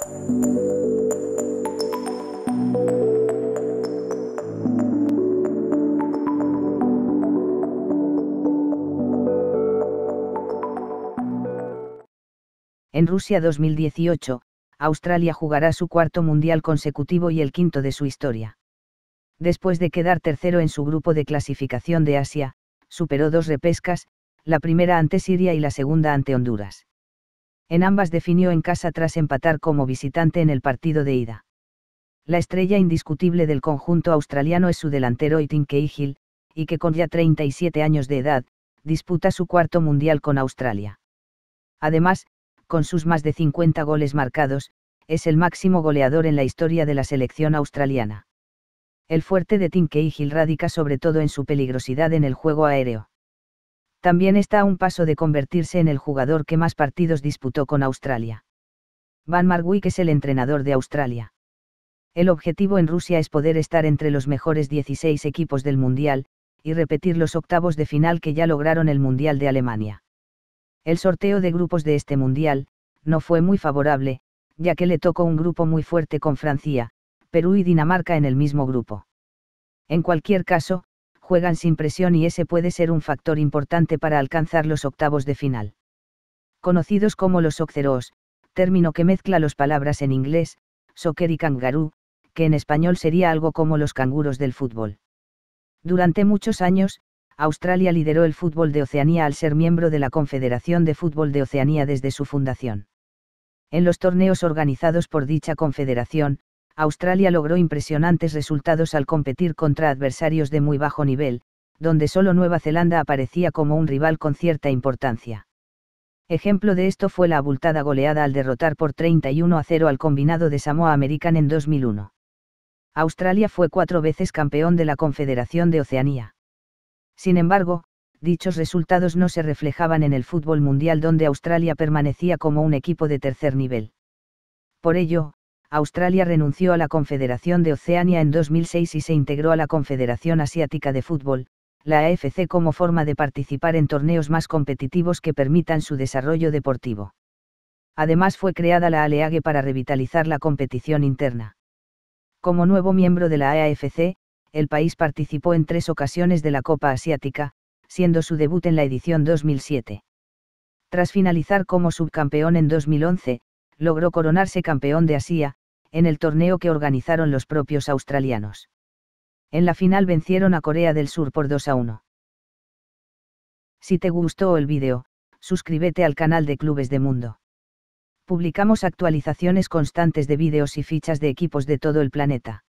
En Rusia 2018, Australia jugará su cuarto mundial consecutivo y el quinto de su historia. Después de quedar tercero en su grupo de clasificación de Asia, superó 2 repescas, la primera ante Siria y la segunda ante Honduras. En ambas definió en casa tras empatar como visitante en el partido de ida. La estrella indiscutible del conjunto australiano es su delantero Tim Cahill, y que con ya 37 años de edad, disputa su cuarto mundial con Australia. Además, con sus más de 50 goles marcados, es el máximo goleador en la historia de la selección australiana. El fuerte de Tim Cahill radica sobre todo en su peligrosidad en el juego aéreo. También está a un paso de convertirse en el jugador que más partidos disputó con Australia. Van Marwijk es el entrenador de Australia. El objetivo en Rusia es poder estar entre los mejores 16 equipos del Mundial, y repetir los octavos de final que ya lograron el Mundial de Alemania. El sorteo de grupos de este Mundial no fue muy favorable, ya que le tocó un grupo muy fuerte con Francia, Perú y Dinamarca en el mismo grupo. En cualquier caso, juegan sin presión y ese puede ser un factor importante para alcanzar los octavos de final. Conocidos como los Socceroos, término que mezcla las palabras en inglés, soccer y kangaroo, que en español sería algo como los canguros del fútbol. Durante muchos años, Australia lideró el fútbol de Oceanía al ser miembro de la Confederación de Fútbol de Oceanía desde su fundación. En los torneos organizados por dicha confederación, Australia logró impresionantes resultados al competir contra adversarios de muy bajo nivel, donde solo Nueva Zelanda aparecía como un rival con cierta importancia. Ejemplo de esto fue la abultada goleada al derrotar por 31-0 al combinado de Samoa American en 2001. Australia fue 4 veces campeón de la Confederación de Oceanía. Sin embargo, dichos resultados no se reflejaban en el fútbol mundial donde Australia permanecía como un equipo de tercer nivel. Por ello, Australia renunció a la Confederación de Oceanía en 2006 y se integró a la Confederación Asiática de Fútbol, la AFC, como forma de participar en torneos más competitivos que permitan su desarrollo deportivo. Además fue creada la A-League para revitalizar la competición interna. Como nuevo miembro de la AFC, el país participó en 3 ocasiones de la Copa Asiática, siendo su debut en la edición 2007. Tras finalizar como subcampeón en 2011, logró coronarse campeón de Asia, en el torneo que organizaron los propios australianos. En la final vencieron a Corea del Sur por 2-1. Si te gustó el vídeo, suscríbete al canal de Clubes de Mundo. Publicamos actualizaciones constantes de vídeos y fichas de equipos de todo el planeta.